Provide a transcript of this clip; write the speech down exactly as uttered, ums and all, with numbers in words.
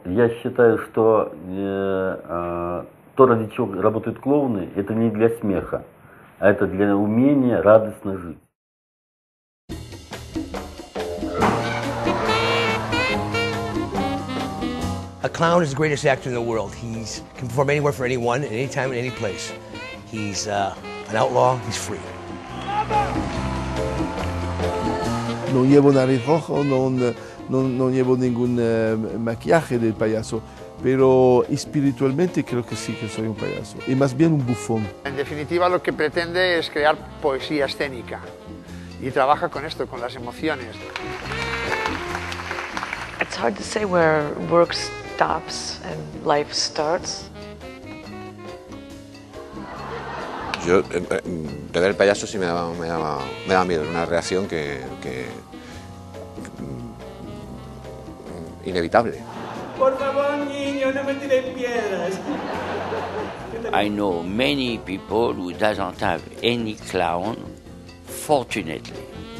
Я считаю, что э, э, то, ради чего работают клоуны, это не для смеха, а это для умения радостно жить. A clown is the greatest actor in the world. He can perform anywhere for anyone, at any time, in any place. He's uh, an outlaw, he's free. No llevo nariz rojo, no, no, no llevo ningún uh, maquillaje del payaso, pero espiritualmente creo que sí que soy un payaso, y más bien un bufón. En definitiva, lo que pretende es crear poesía escénica, y trabaja con esto, con las emociones. It's hard to say where work stops and life starts. Yo, de ver el payaso sí me daba, me daba, me daba miedo, una reacción que, que, que inevitable. Por favor, niño, no me tiren piedras. I know many people who doesn't have any clown, fortunately.